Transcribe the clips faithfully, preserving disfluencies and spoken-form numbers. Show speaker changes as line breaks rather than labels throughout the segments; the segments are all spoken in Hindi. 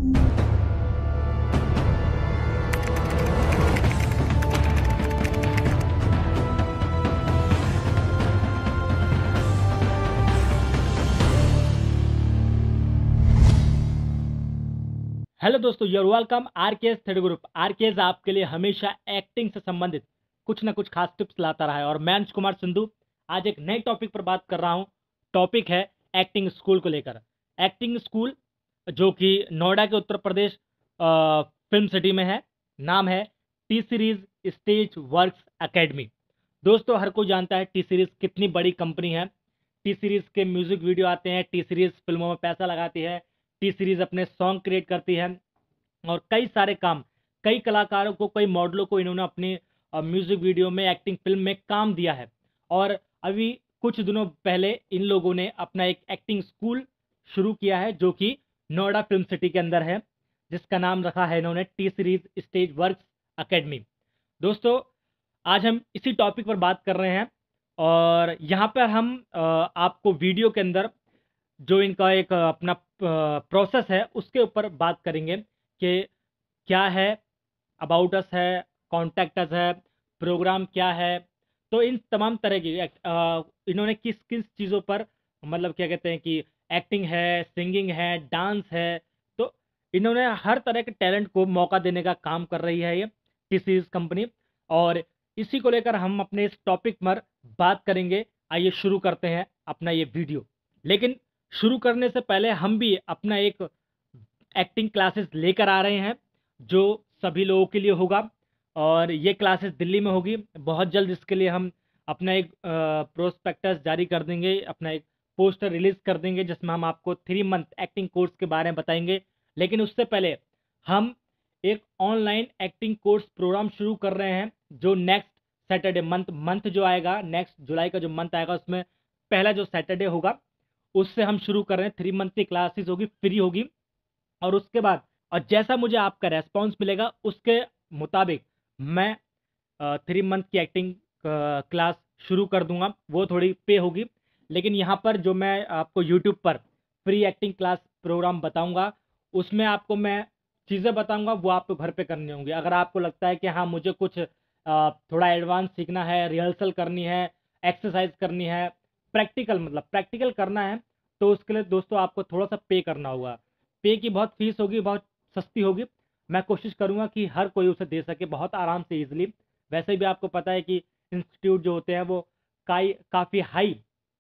हेलो दोस्तों, you're welcome RKS thread group. RKS आपके लिए हमेशा एक्टिंग से संबंधित कुछ ना कुछ खास टिप्स लाता रहा है और मैं अंश कुमार सिंधु आज एक नए टॉपिक पर बात कर रहा हूं। टॉपिक है एक्टिंग स्कूल को लेकर। एक्टिंग स्कूल जो कि नोएडा के उत्तर प्रदेश अ, फिल्म सिटी में है, नाम है T Series Stage Works Academy. दोस्तों, हर कोई जानता है टी सीरीज कितनी बड़ी कंपनी है। टी सीरीज के म्यूजिक वीडियो आते हैं, टी सीरीज फिल्मों में पैसा लगाती है, टी सीरीज अपने सॉन्ग क्रिएट करती है और कई सारे काम, कई कलाकारों को, कई मॉडलों को इन्होंने अपनी म्यूजिक वीडियो में, एक्टिंग फिल्म में काम दिया है। और अभी कुछ दिनों पहले इन लोगों ने अपना एक एक्टिंग स्कूल शुरू किया है जो कि नोएडा फिल्म सिटी के अंदर है, जिसका नाम रखा है इन्होंने T Series Stage Works Academy. दोस्तों, आज हम इसी टॉपिक पर बात कर रहे हैं और यहाँ पर हम अ, आपको वीडियो के अंदर जो इनका एक अपना प्रोसेस है उसके ऊपर बात करेंगे कि क्या है, अबाउट अस है, कॉन्टैक्ट अस है, प्रोग्राम क्या है। तो इन तमाम तरह की अ, इन्होंने किस किस चीज़ों पर, मतलब क्या कहते हैं कि एक्टिंग है, सिंगिंग है, डांस है, तो इन्होंने हर तरह के टैलेंट को मौका देने का काम कर रही है ये टी सीरीज कंपनी। और इसी को लेकर हम अपने इस टॉपिक पर बात करेंगे। आइए शुरू करते हैं अपना ये वीडियो। लेकिन शुरू करने से पहले हम भी अपना एक एक्टिंग क्लासेस लेकर आ रहे हैं जो सभी लोगों के लिए होगा और ये क्लासेस दिल्ली में होगी बहुत जल्द। इसके लिए हम अपना एक प्रोस्पेक्टस जारी कर देंगे, अपना एक पोस्टर रिलीज कर देंगे जिसमें हम आपको थ्री मंथ एक्टिंग कोर्स के बारे में बताएंगे। लेकिन उससे पहले हम एक ऑनलाइन एक्टिंग कोर्स प्रोग्राम शुरू कर रहे हैं जो नेक्स्ट सैटरडे मंथ मंथ जो आएगा, नेक्स्ट जुलाई का जो मंथ आएगा उसमें पहला जो सैटरडे होगा उससे हम शुरू कर रहे हैं। थ्री मंथ की क्लासेस होगी, फ्री होगी। और उसके बाद और जैसा मुझे आपका रेस्पॉन्स मिलेगा उसके मुताबिक मैं थ्री मंथ की एक्टिंग क्लास शुरू कर दूंगा। वो थोड़ी पे होगी, लेकिन यहाँ पर जो मैं आपको यूट्यूब पर फ्री एक्टिंग क्लास प्रोग्राम बताऊंगा उसमें आपको मैं चीज़ें बताऊंगा, वो आपको घर पे करनी होंगी। अगर आपको लगता है कि हाँ मुझे कुछ अ, थोड़ा एडवांस सीखना है, रिहर्सल करनी है, एक्सरसाइज करनी है, प्रैक्टिकल मतलब प्रैक्टिकल करना है, तो उसके लिए दोस्तों आपको थोड़ा सा पे करना होगा। पे की बहुत फीस होगी, बहुत सस्ती होगी। मैं कोशिश करूंगा कि हर कोई उसे दे सके बहुत आराम से, इजीली। वैसे भी आपको पता है कि इंस्टीट्यूट जो होते हैं वो काई काफ़ी हाई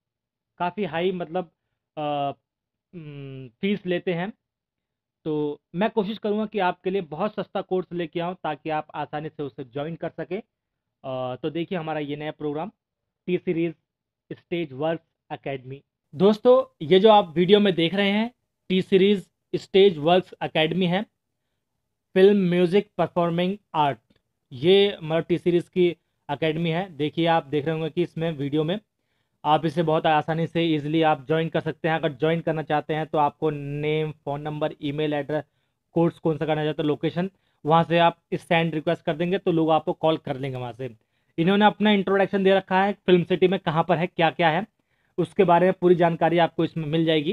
काफ़ी हाई मतलब आ, फीस लेते हैं। तो मैं कोशिश करूंगा कि आपके लिए बहुत सस्ता कोर्स लेके आऊँ ताकि आप आसानी से उसे ज्वाइन कर सकें। अ, तो देखिए हमारा ये नया programme T Series Stage Works Academy. दोस्तों, ये जो आप वीडियो में देख रहे हैं T Series Stage Works Academy है, फिल्म म्यूजिक परफॉर्मिंग आर्ट, ये मतलब टी सीरीज की एकेडमी है। देखिए आप देख रहे होंगे कि इसमें वीडियो में आप इसे बहुत आसानी से इजीली आप ज्वाइन कर सकते हैं। अगर ज्वाइन करना चाहते हैं तो आपको name, phone number, email address, course कौन सा करना चाहते हैं, लोकेशन, वहाँ से आप इस सेंड रिक्वेस्ट कर देंगे तो लोग आपको कॉल कर लेंगे वहाँ से। इन्होंने अपना इंट्रोडक्शन दे रखा है फिल्म सिटी में कहाँ पर है, क्या क्या है, उसके बारे में पूरी जानकारी आपको इसमें मिल जाएगी।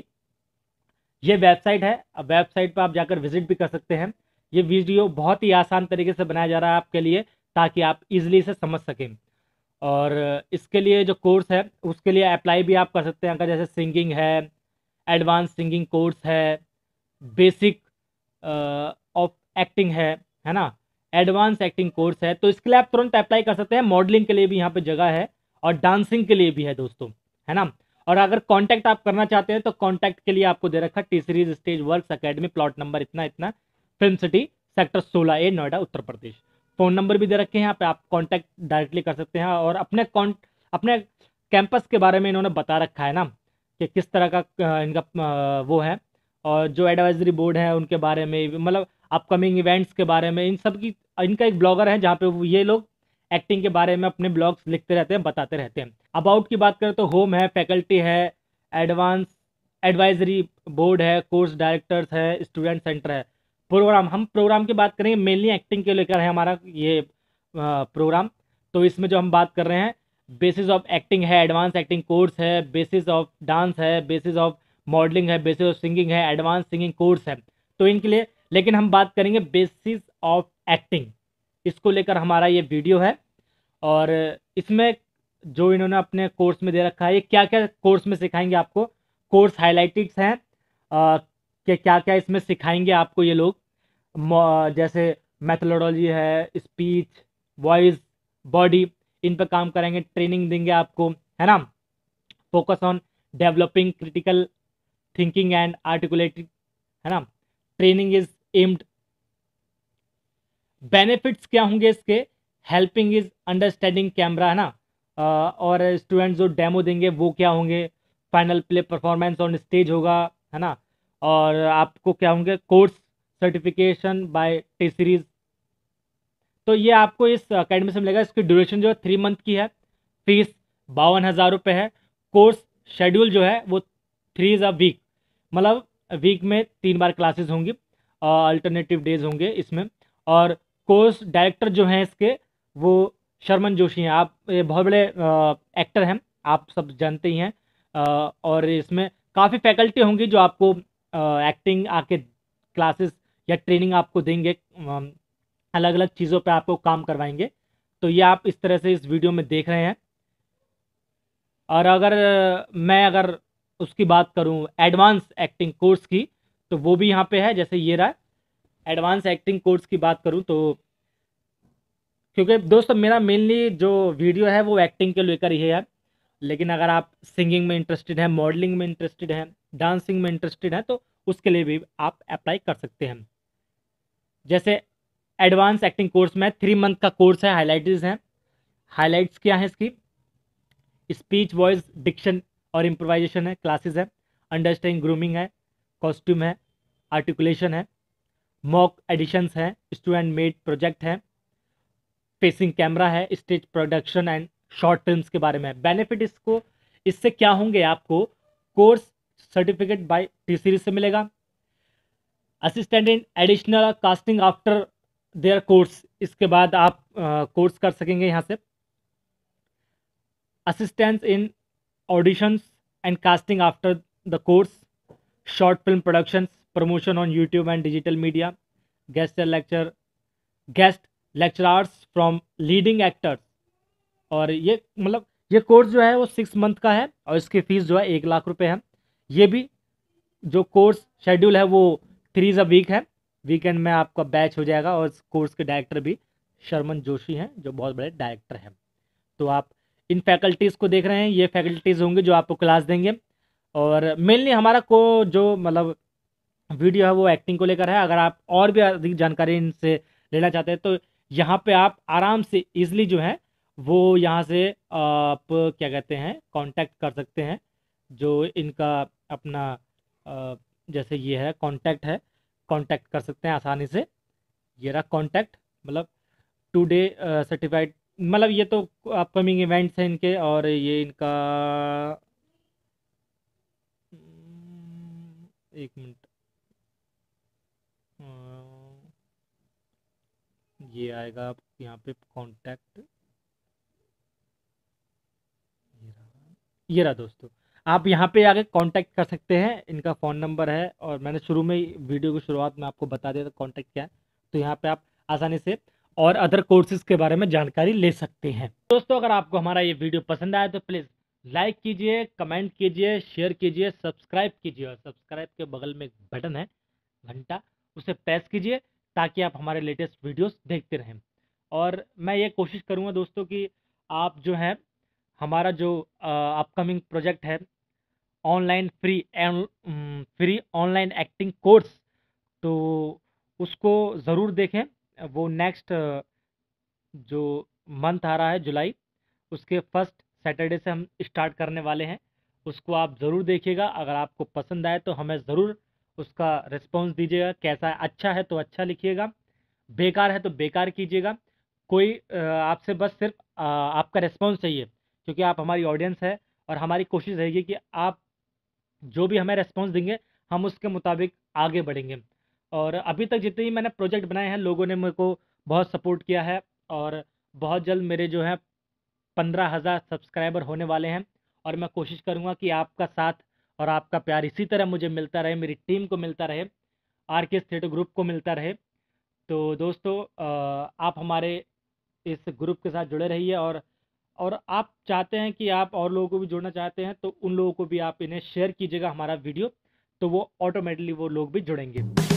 ये वेबसाइट है, अब वेबसाइट पर आप जाकर विजिट भी कर सकते हैं। ये वीडियो बहुत ही आसान तरीके से बनाया जा रहा है आपके लिए ताकि आप इजीली इसे समझ सकें। और इसके लिए जो कोर्स है उसके लिए अप्लाई भी आप कर सकते हैं। अगर जैसे सिंगिंग है, एडवांस सिंगिंग कोर्स है, बेसिक ऑफ एक्टिंग है है ना, एडवांस एक्टिंग कोर्स है, तो इसके लिए आप तुरंत अप्लाई कर सकते हैं। मॉडलिंग के लिए भी यहाँ पे जगह है और डांसिंग के लिए भी है दोस्तों, है ना। और अगर कांटेक्ट आप करना चाहते हैं तो कांटेक्ट के लिए आपको दे रखा T Series Stage Works Academy, plot number इतना इतना, फिल्म सिटी, सेक्टर सोलह A, Noida, Uttar Pradesh. Phone number भी दे रखे हैं यहाँ पे, आप कांटेक्ट डायरेक्टली कर सकते हैं। और अपने कॉन्ट अपने कैंपस के बारे में इन्होंने बता रखा है ना कि किस तरह का अ, इनका अ, वो है, और जो एडवाइजरी बोर्ड है उनके बारे में, मतलब अपकमिंग इवेंट्स के बारे में, इन सब की। इनका एक ब्लॉगर है जहाँ पे वो ये लोग एक्टिंग के बारे में अपने ब्लॉग्स लिखते रहते हैं, बताते रहते हैं। अबाउट की बात करें तो होम है, फैकल्टी है, एडवांस एडवाइजरी बोर्ड है, कोर्स डायरेक्टर्स है, स्टूडेंट सेंटर है। प्रोग्राम, हम प्रोग्राम की बात करेंगे, मेनली एक्टिंग के लेकर है हमारा ये प्रोग्राम। तो इसमें जो हम बात कर रहे हैं, बेसिस ऑफ एक्टिंग है, एडवांस एक्टिंग कोर्स है, बेसिस ऑफ डांस है, बेसिस ऑफ मॉडलिंग है, बेसिस ऑफ सिंगिंग है, एडवांस सिंगिंग कोर्स है। तो इनके लिए लेकिन हम बात करेंगे बेसिस ऑफ एक्टिंग, इसको लेकर हमारा ये वीडियो है। और इसमें जो इन्होंने अपने कोर्स में दे रखा है, ये क्या क्या कोर्स में सिखाएंगे आपको, कोर्स हाईलाइटेड्स हैं कि क्या क्या इसमें सिखाएंगे आपको ये लोग, जैसे मेथोडोलॉजी है, स्पीच, वॉइस, बॉडी, इन पर काम करेंगे, ट्रेनिंग देंगे आपको, है ना। Focus on developing critical thinking and articulating, है ना। ट्रेनिंग इज एम्ड, बेनिफिट्स क्या होंगे इसके, हेल्पिंग इज अंडरस्टैंडिंग कैमरा, है ना। uh, और स्टूडेंट्स जो डेमो देंगे वो क्या होंगे, final play performance on stage होगा, है ना। और आपको क्या होंगे, course certification by T Series. तो ये आपको इस अकेडमी से मिलेगा। इसकी ड्यूरेशन जो है थ्री मंथ की है, फीस बावन हज़ार रुपये है। कोर्स शेड्यूल जो है वो थ्री इज़ अ वीक, मतलब वीक में तीन बार क्लासेस होंगी, अल्टरनेटिव डेज होंगे इसमें। और कोर्स डायरेक्टर जो हैं इसके वो शर्मन जोशी हैं। आप ये बहुत बड़े एक्टर हैं, आप सब जानते ही हैं। आ, और इसमें काफ़ी फैकल्टी होंगी जो आपको एक्टिंग आके क्लासेस या ट्रेनिंग आपको देंगे, अलग अलग चीज़ों पे आपको काम करवाएंगे। तो ये आप इस तरह से इस वीडियो में देख रहे हैं। और अगर मैं अगर उसकी बात करूं एडवांस एक्टिंग कोर्स की, तो वो भी यहाँ पे है, जैसे ये रहा एडवांस एक्टिंग कोर्स की बात करूं तो, क्योंकि दोस्तों मेरा मेनली जो वीडियो है वो एक्टिंग के लेकर ही है, लेकिन अगर आप सिंगिंग में इंटरेस्टेड हैं, मॉडलिंग में इंटरेस्टेड हैं, डांसिंग में इंटरेस्टेड हैं, तो उसके लिए भी आप अप्लाई कर सकते हैं। जैसे एडवांस एक्टिंग कोर्स में थ्री मंथ का कोर्स है, हाईलाइट्स हैं। हाईलाइट्स क्या है इसकी, स्पीच, वॉइस, डिक्शन और इम्प्रोवाइजेशन है, क्लासेस है। अंडरस्टैंडिंग ग्रूमिंग है, कॉस्ट्यूम है, आर्टिकुलेशन है, मॉक एडिशंस हैं, स्टूडेंट मेड प्रोजेक्ट है, फेसिंग कैमरा है, stage production and short films के बारे में। बेनिफिट इसको इससे क्या होंगे, आपको course certificate by T Series से मिलेगा, assistant in additional casting after their course, इसके बाद आप कोर्स uh, कर सकेंगे यहाँ से, assistance in auditions and casting after the course, short film productions, promotion on YouTube and digital media, guest lecture guest lecturers from leading actors. और ये मतलब ये कोर्स जो है वो सिक्स मंथ का है और इसकी फीस जो है एक लाख रुपए है। ये भी जो कोर्स शेड्यूल है वो थ्री अ वीक है, वीकेंड में आपका बैच हो जाएगा। और इस कोर्स के डायरेक्टर भी शर्मन जोशी हैं, जो बहुत बड़े डायरेक्टर हैं। तो आप इन फैकल्टीज़ को देख रहे हैं, ये फैकल्टीज़ होंगे जो आपको क्लास देंगे। और मेनली हमारा को जो मतलब वीडियो है वो एक्टिंग को लेकर है। अगर आप और भी अधिक जानकारी इनसे लेना चाहते हैं तो यहाँ पे आप आराम से इजली जो है वो यहाँ से आप क्या कहते हैं कांटेक्ट कर सकते हैं। जो इनका अपना अ, जैसे ये है कांटेक्ट है, कांटेक्ट कर सकते हैं आसानी से। ये रहा कांटेक्ट, मतलब टू डे सर्टिफाइड, मतलब ये तो अपकमिंग इवेंट्स हैं इनके। और ये इनका एक मिनट, ये आएगा आप यहाँ पे कांटेक्ट, ये रहा दोस्तों। आप यहाँ पे आके कांटेक्ट कर सकते हैं, इनका फ़ोन नंबर है। और मैंने शुरू में ही वीडियो की शुरुआत में आपको बता दिया था कांटेक्ट क्या है। तो यहाँ पे आप आसानी से और अदर कोर्सेज के बारे में जानकारी ले सकते हैं। दोस्तों अगर आपको हमारा ये वीडियो पसंद आया तो प्लीज़ लाइक कीजिए, कमेंट कीजिए, शेयर कीजिए, सब्सक्राइब कीजिए। और सब्सक्राइब के बगल में एक बटन है घंटा, उसे प्रेस कीजिए ताकि आप हमारे लेटेस्ट वीडियोस देखते रहें। और मैं ये कोशिश करूँगा दोस्तों कि आप जो है हमारा जो अपकमिंग प्रोजेक्ट है online free free online acting course, तो उसको ज़रूर देखें। वो नेक्स्ट जो मंथ आ रहा है जुलाई, उसके फर्स्ट सैटरडे से हम स्टार्ट करने वाले हैं। उसको आप ज़रूर देखिएगा। अगर आपको पसंद आए तो हमें ज़रूर उसका रिस्पॉन्स दीजिएगा। कैसा है, अच्छा है तो अच्छा लिखिएगा, बेकार है तो बेकार कीजिएगा। कोई अ, आपसे बस सिर्फ अ, आपका रिस्पॉन्स चाहिए, क्योंकि आप हमारी ऑडियंस है। और हमारी कोशिश रहेगी कि आप जो भी हमें रिस्पॉन्स देंगे हम उसके मुताबिक आगे बढ़ेंगे। और अभी तक जितने भी मैंने प्रोजेक्ट बनाए हैं लोगों ने मेरे को बहुत सपोर्ट किया है। और बहुत जल्द मेरे जो है पंद्रह हज़ार सब्सक्राइबर होने वाले हैं। और मैं कोशिश करूंगा कि आपका साथ और आपका प्यार इसी तरह मुझे मिलता रहे, मेरी टीम को मिलता रहे। आर के एस थिएटर ग्रुप को मिलता रहे। तो दोस्तों आप हमारे इस ग्रुप के साथ जुड़े रहिए, और और आप चाहते हैं कि आप और लोगों को भी जोड़ना चाहते हैं तो उन लोगों को भी आप इन्हें शेयर कीजिएगा हमारा वीडियो, तो वो ऑटोमेटिकली वो लोग भी जुड़ेंगे।